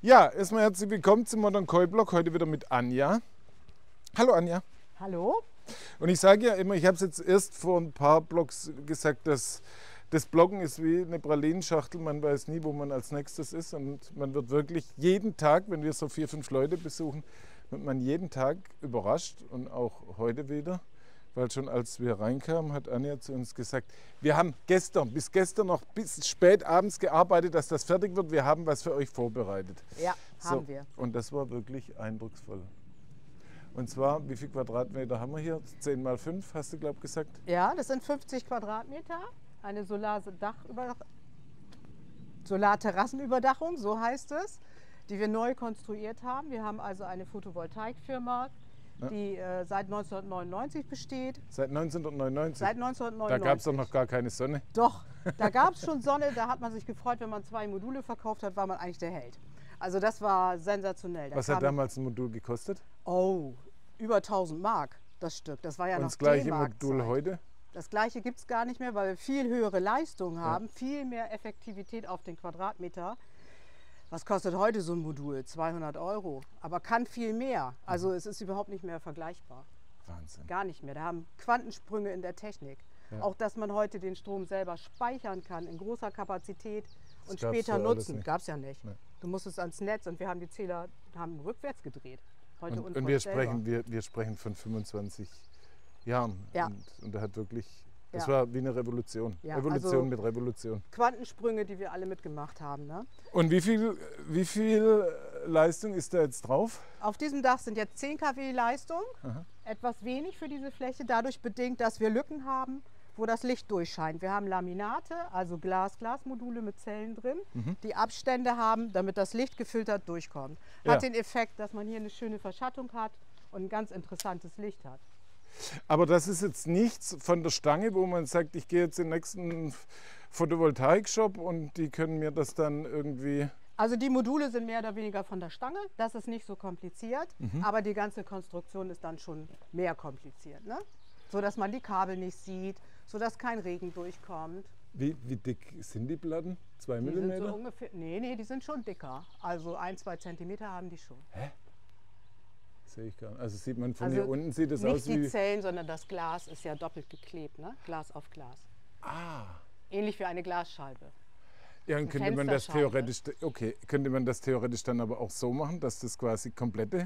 Ja, erstmal herzlich willkommen zum Modern Koi Blog. Heute wieder mit Anja. Hallo Anja. Hallo. Und ich sage ja immer, ich habe es jetzt erst vor ein paar Blogs gesagt, dass das Bloggen ist wie eine Pralinenschachtel. Man weiß nie, wo man als nächstes ist. Und man wird wirklich jeden Tag, wenn wir so 4, 5 Leute besuchen, wird man jeden Tag überrascht. Und auch heute wieder. Weil schon als wir reinkamen, hat Anja zu uns gesagt, wir haben bis gestern noch bis spät abends gearbeitet, dass das fertig wird. Wir haben was für euch vorbereitet. Ja, haben wir. Und das war wirklich eindrucksvoll. Und zwar, wie viel Quadratmeter haben wir hier? 10 mal 5, hast du, glaube ich, gesagt? Ja, das sind 50 Quadratmeter. Eine Solarterrassenüberdachung, so heißt es, die wir neu konstruiert haben. Wir haben also eine Photovoltaikfirma, die seit 1999 besteht. Seit 1999? Seit 1999. Da gab es doch noch gar keine Sonne. Doch, da gab es schon Sonne. Da hat man sich gefreut, wenn man 2 Module verkauft hat, war man eigentlich der Held. Also das war sensationell. Was hat damals ein Modul gekostet? Oh, über 1000 Mark das Stück. Das war ja Und noch das gleiche D-Mark-Zeit. Modul heute? Das gleiche gibt es gar nicht mehr, weil wir viel höhere Leistung haben, viel mehr Effektivität auf den Quadratmeter. Was kostet heute so ein Modul? 200 €. Aber kann viel mehr. Also es ist überhaupt nicht mehr vergleichbar. Wahnsinn. Gar nicht mehr. Da haben Quantensprünge in der Technik. Ja. Auch, dass man heute den Strom selber speichern kann in großer Kapazität und gab's später so alles nutzen. nicht. Gab es ja nicht. Nee. Du musstest ans Netz und wir haben die Zähler rückwärts gedreht. Heute Und wir sprechen von 25 Jahren. Ja. Und er hat wirklich, das Ja. war wie eine Revolution. Ja, Revolution also- mit Revolution. Quantensprünge, die wir alle mitgemacht haben. Ne? Und wie viel Leistung ist da jetzt drauf? Auf diesem Dach sind jetzt 10 kW Leistung, Aha. etwas wenig für diese Fläche, dadurch bedingt, dass wir Lücken haben, wo das Licht durchscheint. Wir haben Laminate, also Glasmodule mit Zellen drin, die Abstände haben, damit das Licht gefiltert durchkommt. Hat Ja. den Effekt, dass man hier eine schöne Verschattung hat und ein ganz interessantes Licht hat. Aber das ist jetzt nichts von der Stange, wo man sagt, ich gehe jetzt in den nächsten Photovoltaik-Shop und die können mir das dann irgendwie... Also die Module sind mehr oder weniger von der Stange, das ist nicht so kompliziert, aber die ganze Konstruktion ist dann schon mehr kompliziert, ne? So dass man die Kabel nicht sieht, so dass kein Regen durchkommt. Wie dick sind die Platten? 2 Die sind so Millimeter? ungefähr, nee, die sind schon dicker. Also 1, 2 Zentimeter haben die schon. Sehe ich gar nicht. Also sieht man von Also hier unten, sieht es nicht aus die wie... Zellen, sondern das Glas ist ja doppelt geklebt, ne? Glas auf Glas. Ah. Ähnlich wie eine Glasscheibe. Ja, und könnte man das Fensterscheibe. könnte man das theoretisch dann aber auch so machen, dass das quasi komplett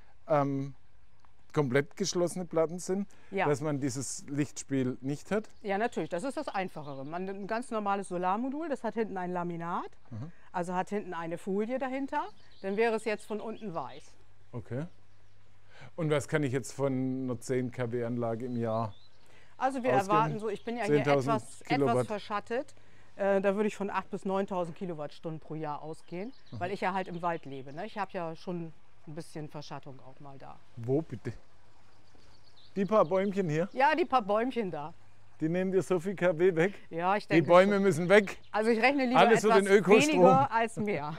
geschlossene Platten sind, Ja. dass man dieses Lichtspiel nicht hat? Ja, natürlich, das ist das Einfachere. Man nimmt ein ganz normales Solarmodul, das hat hinten ein Laminat, also hat hinten eine Folie dahinter. Dann wäre es jetzt von unten weiß. Okay. Und was kann ich jetzt von einer 10 kW Anlage im Jahr? Also wir Ausgehen erwarten so, ich bin ja hier 10.000 etwas Kilowatt. verschattet. Da würde ich von 8.000 bis 9.000 Kilowattstunden pro Jahr ausgehen, weil ich ja halt im Wald lebe. Ne? Ich habe ja schon ein bisschen Verschattung auch mal da. Wo bitte? Die paar Bäumchen hier, Ja, die paar Bäumchen da. die nehmen dir so viel kW weg. Ja, ich Die denke Bäume schon. müssen weg. Also ich rechne lieber Alles für etwas den Ökostrom. weniger als mehr.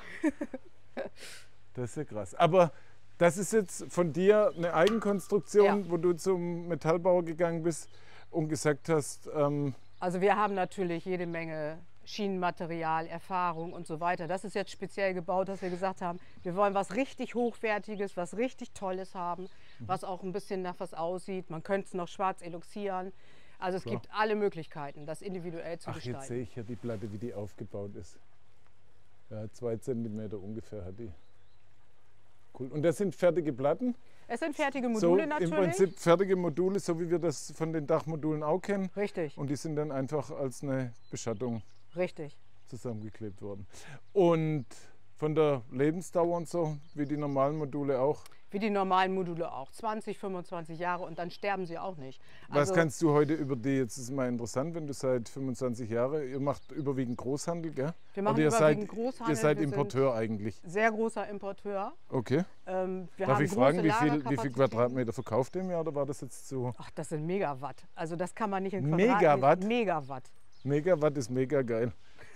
Das ist ja krass. Aber das ist jetzt von dir eine Eigenkonstruktion, Ja. wo du zum Metallbauer gegangen bist und gesagt hast, Also wir haben natürlich jede Menge Schienenmaterial, Erfahrung und so weiter. Das ist jetzt speziell gebaut, dass wir gesagt haben, wir wollen was richtig Hochwertiges, was richtig Tolles haben, was auch ein bisschen nach was aussieht. Man könnte es noch schwarz eloxieren. Also es Klar. gibt alle Möglichkeiten, das individuell zu ach, jetzt gestalten. sehe ich ja die Platte, wie die aufgebaut ist. Ja, 2 Zentimeter ungefähr hat die. Cool. Und das sind fertige Platten? Es sind fertige So Module im natürlich. Prinzip fertige Module, so wie wir das von den Dachmodulen auch kennen. Richtig, Und die sind dann einfach als eine Beschattung richtig. zusammengeklebt worden. Und von der Lebensdauer und so, wie die normalen Module auch. Wie die normalen Module auch. 20, 25 Jahre und dann sterben sie auch nicht. Was kannst du heute über die, jetzt ist mal interessant, wenn du seit 25 Jahren, ihr macht überwiegend Großhandel, gell? Wir machen Oder ihr überwiegend seid, Großhandel, ihr seid wir sind Importeur eigentlich. Sehr großer Importeur. Okay. Wir Darf haben ich fragen, große wie viel Lagerkapazitäten. Quadratmeter verkauft ihr im Jahr oder war das jetzt zu... Ach, das sind Megawatt. Also das kann man nicht in Megawatt? Megawatt. Megawatt ist mega geil.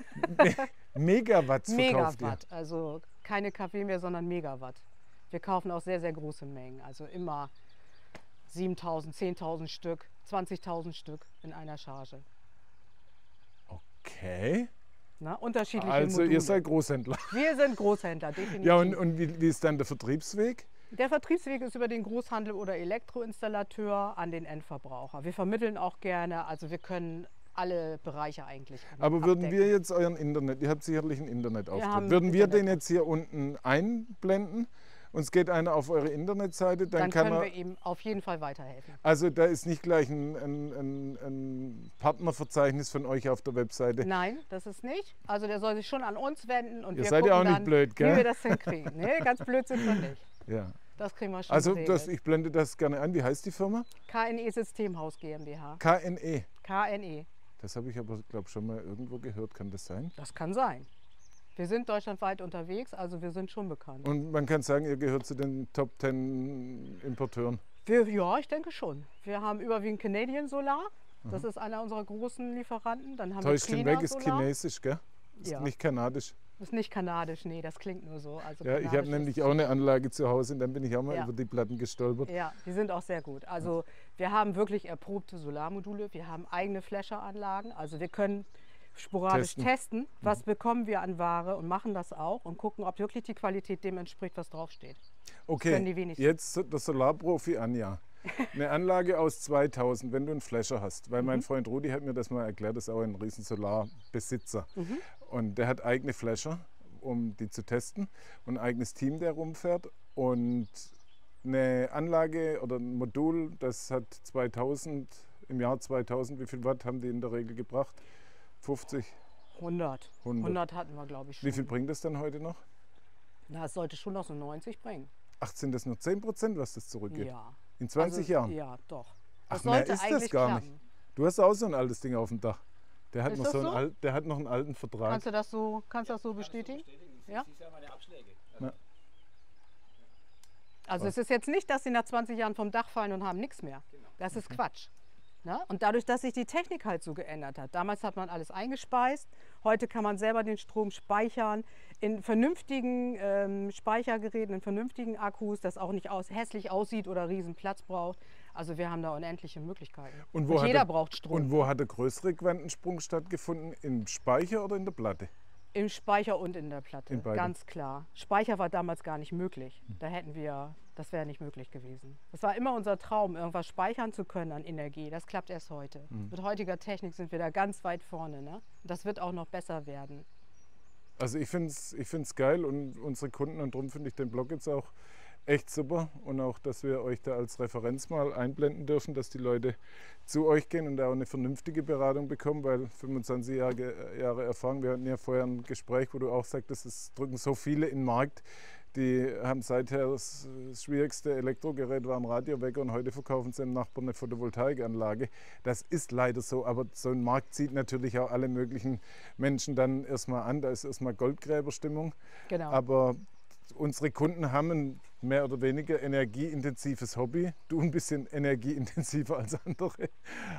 Megawatts verkauft ihr. Megawatt. Also keine kW mehr, sondern Megawatt. Wir kaufen auch sehr, sehr große Mengen. Also immer 7.000, 10.000 Stück, 20.000 Stück in einer Charge. Okay. Ne? Unterschiedliche Also Module. ihr seid Großhändler. Wir sind Großhändler, definitiv. Ja, und wie ist dann der Vertriebsweg? Der Vertriebsweg ist über den Großhandel oder Elektroinstallateur an den Endverbraucher. Wir vermitteln auch gerne, also wir können alle Bereiche eigentlich Aber würden abdecken. wir jetzt euren Internet, ihr habt sicherlich einen Internetauftritt, haben würden wir den Internet. jetzt hier unten einblenden? Uns geht einer auf eure Internetseite, dann kann können er. wir ihm auf jeden Fall weiterhelfen. Also da ist nicht gleich ein Partnerverzeichnis von euch auf der Webseite. Nein, das ist nicht. Also der soll sich schon an uns wenden und Ihr wir seid ja gucken auch nicht dann, blöd, gell? wie wir das hinkriegen. Nee, ganz blöd sind wir nicht. Ja. Das kriegen wir schon Also geregelt. ich blende das gerne ein. Wie heißt die Firma? KNE Systemhaus GmbH. KNE. KNE. Das habe ich aber, glaube ich, schon mal irgendwo gehört. Kann das sein? Das kann sein. Wir sind deutschlandweit unterwegs, also wir sind schon bekannt. Und man kann sagen, ihr gehört zu den Top 10 Importeuren. Ja, ich denke schon. Wir haben überwiegend Canadian Solar. Das ist einer unserer großen Lieferanten. Dann haben Täuscht wir hinweg, Trina ist Solar. chinesisch, gell? Ist Ja. nicht kanadisch. Ist nicht kanadisch, nee, das klingt nur so. Also Ja, ich habe kanadisch nämlich ist- auch eine Anlage zu Hause und dann bin ich auch mal Ja. über die Platten gestolpert. Ja, die sind auch sehr gut. Also wir haben wirklich erprobte Solarmodule. Wir haben eigene Flächeranlagen. Also wir können sporadisch testen, was bekommen wir an Ware und machen das auch und gucken, ob wirklich die Qualität dem entspricht, was draufsteht. können die Okay, wenigsten. jetzt der Solarprofi Anja. Eine Anlage aus 2000, wenn du einen Flasher hast. Weil mein Freund Rudi hat mir das mal erklärt, das ist auch ein riesen Solarbesitzer. Und der hat eigene Flasher, um die zu testen und ein eigenes Team, der rumfährt. Und eine Anlage oder ein Modul, das hat 2000, im Jahr 2000, wie viel Watt haben die in der Regel gebracht? 50? 100. 100 hatten wir, glaube ich, schon. Wie viel bringt das dann heute noch? Na, es sollte schon noch so 90 bringen. Ach, sind das nur 10%, was das zurückgeht? Ja. In 20 Also, Jahren? Ja, doch. Ach, Das mehr sollte ist das eigentlich gar klappen. nicht. Du hast auch so ein altes Ding auf dem Dach. Der hat, Ist noch das so einen so? der hat noch einen alten Vertrag. Kannst du das so bestätigen? Ja? Siehst ja meine Abschläge. Ja. Also es ist jetzt nicht, dass sie nach 20 Jahren vom Dach fallen und haben nichts mehr. Das ist Quatsch. Ne? Und dadurch, dass sich die Technik halt so geändert hat. Damals hat man alles eingespeist. Heute kann man selber den Strom speichern in vernünftigen Speichergeräten, in vernünftigen Akkus, das auch nicht hässlich aussieht oder riesen Platz braucht. Also wir haben da unendliche Möglichkeiten. Und wo hat jeder der- braucht Strom. Und wo hat der größere Quantensprung stattgefunden? Im Speicher oder in der Platte? Im Speicher und in der Platte, In beidem. ganz klar. Speicher war damals gar nicht möglich. Das wäre nicht möglich gewesen. Das war immer unser Traum, irgendwas speichern zu können an Energie. Das klappt erst heute. Mit heutiger Technik sind wir da ganz weit vorne. Ne? Das wird auch noch besser werden. Also ich finde es geil und unsere Kunden, und darum finde ich den Blog jetzt auch echt super. Und auch, dass wir euch da als Referenz mal einblenden dürfen, dass die Leute zu euch gehen und da auch eine vernünftige Beratung bekommen, weil 25 Jahre Erfahrung, wir hatten ja vorher ein Gespräch, wo du auch sagtest, es drücken so viele in den Markt, die haben seither das schwierigste Elektrogerät war ein Radiowecker und heute verkaufen sie dem Nachbarn eine Photovoltaikanlage. Das ist leider so, aber so ein Markt zieht natürlich auch alle möglichen Menschen dann erstmal an, da ist erstmal Goldgräberstimmung. Genau. Aber unsere Kunden haben ein mehr oder weniger energieintensives Hobby. Du ein bisschen energieintensiver als andere.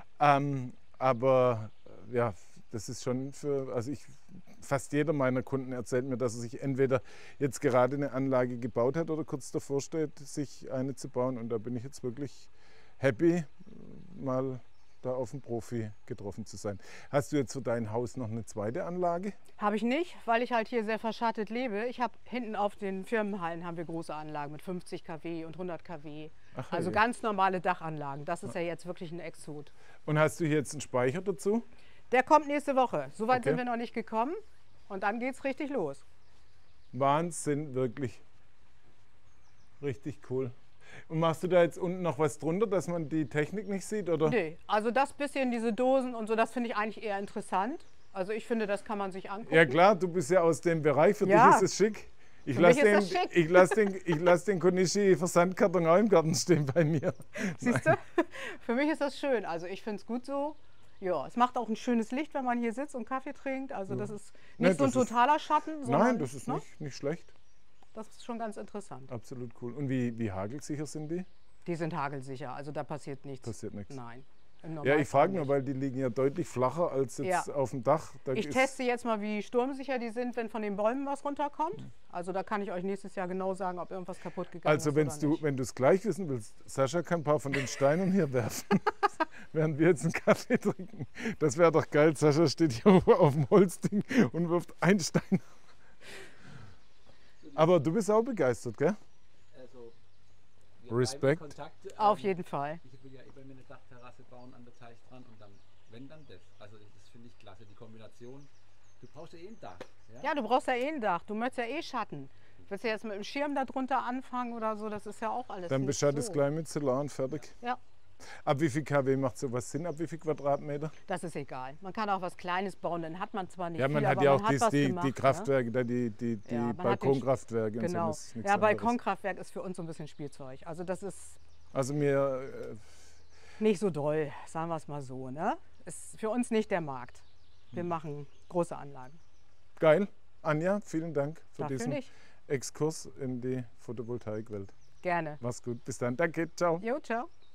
Aber ja, das ist schon fast jeder meiner Kunden erzählt mir, dass er sich entweder jetzt gerade eine Anlage gebaut hat oder kurz davor steht, sich eine zu bauen. Und da bin ich jetzt wirklich happy, mal da auf einen Profi getroffen zu sein. Hast du jetzt für dein Haus noch eine zweite Anlage? Habe ich nicht, weil ich halt hier sehr verschattet lebe. Ich habe hinten auf den Firmenhallen haben wir große Anlagen mit 50 kW und 100 kW. Ach, Also je. ganz normale Dachanlagen. Das ist ja jetzt wirklich ein Exot. Und hast du hier jetzt einen Speicher dazu? Der kommt nächste Woche. Soweit Okay. sind wir noch nicht gekommen. Und dann geht es richtig los. Wahnsinn, wirklich. Richtig cool. Und machst du da jetzt unten noch was drunter, dass man die Technik nicht sieht? Oder? Nee, also das bisschen, diese Dosen und so, das finde ich eigentlich eher interessant. Also ich finde, das kann man sich angucken. Ja klar, du bist ja aus dem Bereich, für Ja. dich ist es schick. Ich Für mich lasse ist das schick. ich lass den Konishi Versandkarton auch im Garten stehen bei mir. Siehst du? Für mich ist das schön. Also ich finde es gut so. Ja, es macht auch ein schönes Licht, wenn man hier sitzt und Kaffee trinkt. Also das ist Nee, nicht so ein das ist- totaler Schatten, sondern Nein, das ist ne? nicht schlecht. Das ist schon ganz interessant. Absolut cool. Und wie hagelsicher sind die? Die sind hagelsicher, also da passiert nichts. Passiert nichts. Nein. im Ja, ich Normalfall frage nur, nicht. weil die liegen ja deutlich flacher als jetzt Ja. auf dem Dach. Da Ich ist- teste jetzt mal, wie sturmsicher die sind, wenn von den Bäumen was runterkommt. Also da kann ich euch nächstes Jahr genau sagen, ob irgendwas kaputt gegangen Also ist wenn oder du nicht. wenn du es gleich wissen willst, Sascha kann ein paar von den Steinen hier werfen, während wir jetzt einen Kaffee trinken. Das wäre doch geil. Sascha steht hier auf dem Holzding und wirft einen Stein. Aber du bist auch begeistert, gell? Also, wir Respekt. bleiben in Kontakt. Auf jeden Fall. Ich will ja immer eine Dachterrasse bauen an der Teich dran und dann, wenn dann das. Also das finde ich klasse, die Kombination. Du brauchst ja eh ein Dach. Ja, du brauchst ja eh ein Dach. Du möchtest ja eh Schatten. Willst du jetzt mit dem Schirm da drunter anfangen oder so? Das ist ja auch alles Dann nicht beschattet es so. gleich mit Solar und fertig. Ja, Ab wie viel kW macht sowas Sinn? Ab wie viel Quadratmeter? das ist egal. Man kann auch was Kleines bauen, dann hat man zwar nicht Ja, man viel, hat aber ja man auch hat was die gemacht, ne? Kraftwerke, da die Ja, man hat den Balkonkraftwerke und so. Genau. Das ist nichts Ja, anderes. Balkonkraftwerk ist für uns so ein bisschen Spielzeug. Also das ist Also mir, nicht so doll, sagen wir es mal so. Ne? Ist für uns nicht der Markt. Wir machen große Anlagen. geil. Anja, vielen Dank für Dafür diesen nicht. Exkurs in die Photovoltaikwelt. Gerne. Mach's gut. Bis dann. Danke. Ciao. Jo, ciao.